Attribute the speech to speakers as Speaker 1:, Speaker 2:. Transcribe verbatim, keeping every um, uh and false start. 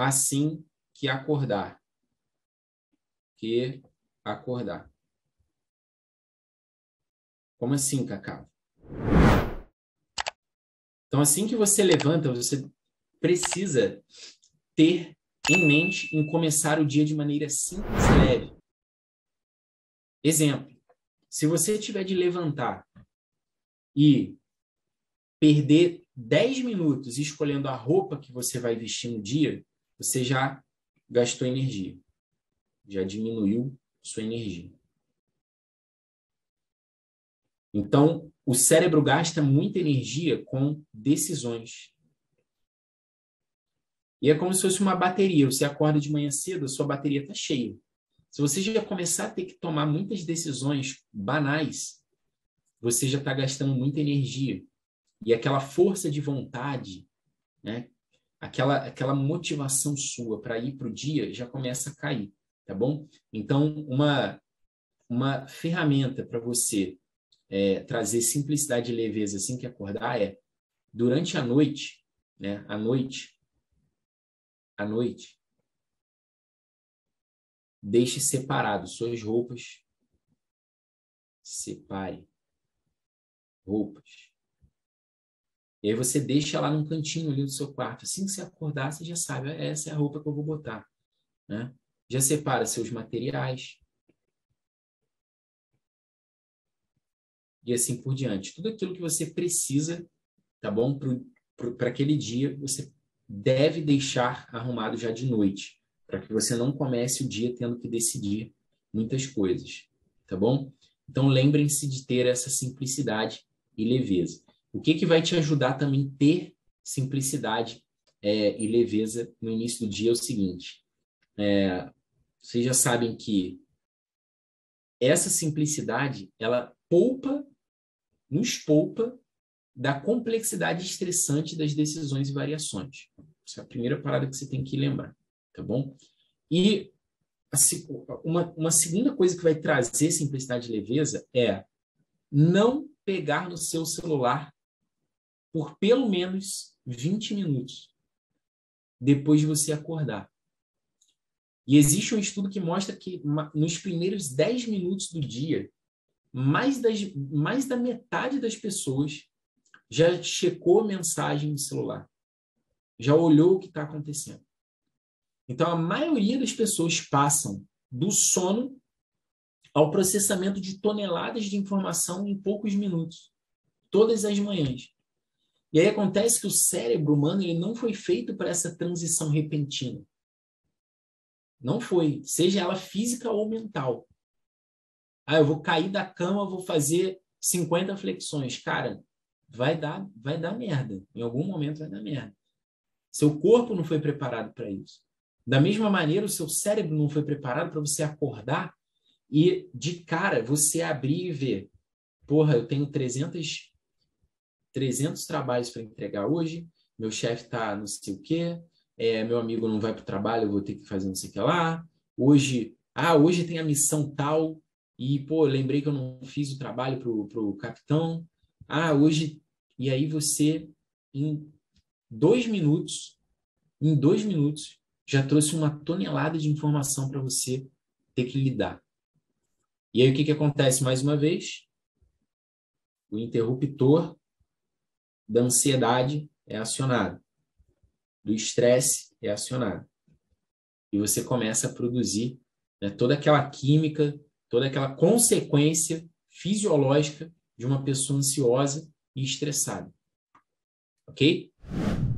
Speaker 1: assim que acordar. Que acordar. Como assim, Cacau? Então, assim que você levanta, você precisa ter em mente em começar o dia de maneira simples e leve. Exemplo, se você tiver de levantar e perder dez minutos escolhendo a roupa que você vai vestir no dia, você já gastou energia, já diminuiu sua energia. Então, o cérebro gasta muita energia com decisões. E é como se fosse uma bateria. Você acorda de manhã cedo, a sua bateria está cheia. Se você já começar a ter que tomar muitas decisões banais, você já está gastando muita energia. E aquela força de vontade, né? aquela, aquela motivação sua para ir para o dia já começa a cair, tá bom? Então, uma, uma ferramenta para você é, trazer simplicidade e leveza assim que acordar é, durante a noite, né? à noite, à noite, deixe separado suas roupas, separe roupas. E aí você deixa lá num cantinho ali do seu quarto. Assim que você acordar, você já sabe, essa é a roupa que eu vou botar, né? Já separa seus materiais. E assim por diante. Tudo aquilo que você precisa, tá bom? Para aquele dia, você deve deixar arrumado já de noite, para que você não comece o dia tendo que decidir muitas coisas, tá bom? Então, lembrem-se de ter essa simplicidade e leveza. O que, que vai te ajudar também a ter simplicidade é, e leveza no início do dia é o seguinte. É, vocês já sabem que essa simplicidade, ela poupa, nos poupa da complexidade estressante das decisões e variações. Essa é a primeira parada que você tem que lembrar, tá bom? E uma, uma segunda coisa que vai trazer simplicidade e leveza é não pegar no seu celular por pelo menos vinte minutos depois de você acordar. E existe um estudo que mostra que nos primeiros dez minutos do dia, mais, das, mais da metade das pessoas já checou a mensagem no celular, já olhou o que está acontecendo. Então, a maioria das pessoas passam do sono ao processamento de toneladas de informação em poucos minutos, todas as manhãs. E aí acontece que o cérebro humano ele não foi feito para essa transição repentina. Não foi, seja ela física ou mental. Ah, eu vou cair da cama, vou fazer cinquenta flexões. Cara, vai dar, vai dar merda. Em algum momento vai dar merda. Seu corpo não foi preparado para isso. Da mesma maneira, o seu cérebro não foi preparado para você acordar e, de cara, você abrir e ver. Porra, eu tenho trezentos, trezentos trabalhos para entregar hoje, meu chefe está não sei o quê, é, meu amigo não vai para o trabalho, eu vou ter que fazer não sei o que lá. Hoje, ah, hoje tem a missão tal e, pô, lembrei que eu não fiz o trabalho pro, pro capitão. Ah, hoje... E aí você, em dois minutos, em dois minutos, já trouxe uma tonelada de informação para você ter que lidar. E aí o que, que acontece mais uma vez? O interruptor da ansiedade é acionado, do estresse é acionado. E você começa a produzir, né, toda aquela química, toda aquela consequência fisiológica de uma pessoa ansiosa e estressada. Ok?